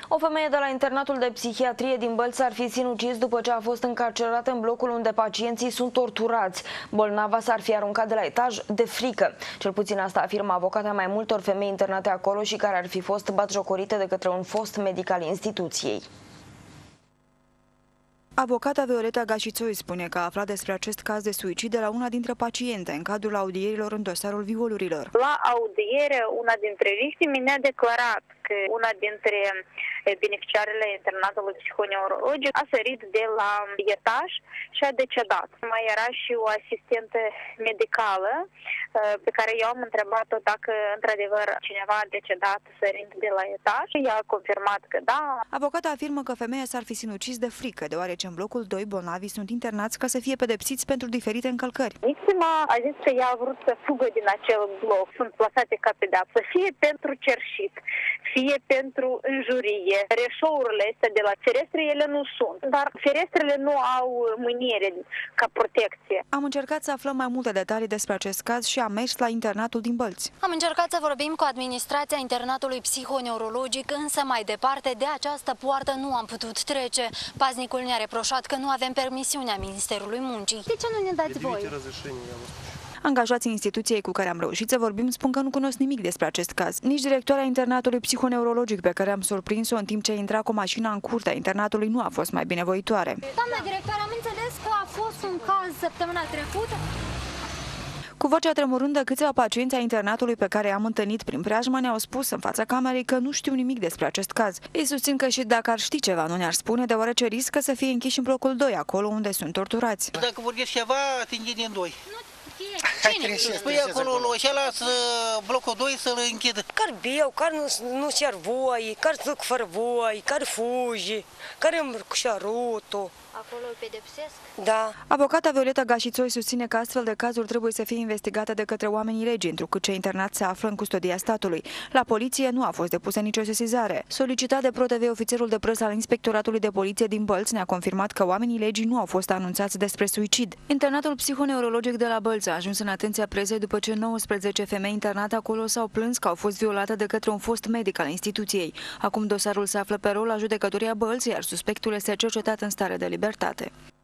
O femeie de la internatul de psihiatrie din Bălți ar fi sinucis după ce a fost încarcerată în blocul unde pacienții sunt torturați. Bolnava s-ar fi aruncat de la etaj de frică. Cel puțin asta afirmă avocata mai multor femei internate acolo și care ar fi fost batjocorite de către un fost medic al instituției. Avocata Violeta Gașițoi spune că a aflat despre acest caz de suicid de la una dintre paciente în cadrul audierilor în dosarul violurilor. La audiere, una dintre victime ne-a declarat că una dintre beneficiarele internatului psihoneurologic a sărit de la etaj și a decedat. Mai era și o asistentă medicală pe care eu am întrebat-o dacă într-adevăr cineva a decedat sărind de la etaj. Ea a confirmat că da. Avocata afirmă că femeia s-ar fi sinucis de frică, deoarece în blocul 2 bolnavii sunt internați ca să fie pedepsiți pentru diferite încălcări. Victima a zis că ea a vrut să fugă din acel bloc. Sunt plasate ca pedeapsă, fie pentru cerșit, fie pentru înjurie. Reșourile astea de la ferestre, ele nu sunt, dar ferestrele nu au mâniere ca protecție. Am încercat să aflăm mai multe detalii despre acest caz și am mers la internatul din Bălți. Am încercat să vorbim cu administrația internatului psihoneurologic, însă mai departe de această poartă nu am putut trece. Paznicul ne-a reproșat că nu avem permisiunea Ministerului Muncii. De ce nu ne dați voi? Angajații instituției cu care am reușit să vorbim spun că nu cunosc nimic despre acest caz. Nici directoarea internatului psihoneurologic pe care am surprins-o în timp ce intra cu mașina în curtea internatului nu a fost mai binevoitoare. Doamna directoare, am înțeles că a fost un caz săptămâna trecută. Cu vocea tremurândă, câțiva pacienți ai internatului pe care i-am întâlnit prin preajmă ne-au spus în fața camerei că nu știu nimic despre acest caz. Ei susțin că și dacă ar ști ceva, nu ne-ar spune, deoarece riscă să fie închiși în blocul 2, acolo unde sunt torturați. Dacă vorbești ceva, atinge din 2. Cine? Spui acolo și ăla blocul 2 să-l închidă. Care beau, care nu cer voi, care duc fără voi, care fugi, care îmi cu șarutul. Acolo îl pedepsesc? Da. Avocata Violeta Gașițoi susține că astfel de cazuri trebuie să fie investigate de către oamenii legii, întrucât cei internați se află în custodia statului. La poliție nu a fost depusă nicio sesizare. Solicitat de ProTV, ofițerul de presă al Inspectoratului de Poliție din Bălți ne-a confirmat că oamenii legii nu au fost anunțați despre suicid. Internatul psihoneurologic de la Bălți a ajuns în atenția presei după ce 19 femei internate acolo s-au plâns că au fost violate de către un fost medic al instituției. Acum dosarul se află pe rol la judecătoria Bălți, iar suspectul este cercetat în stare de libertate.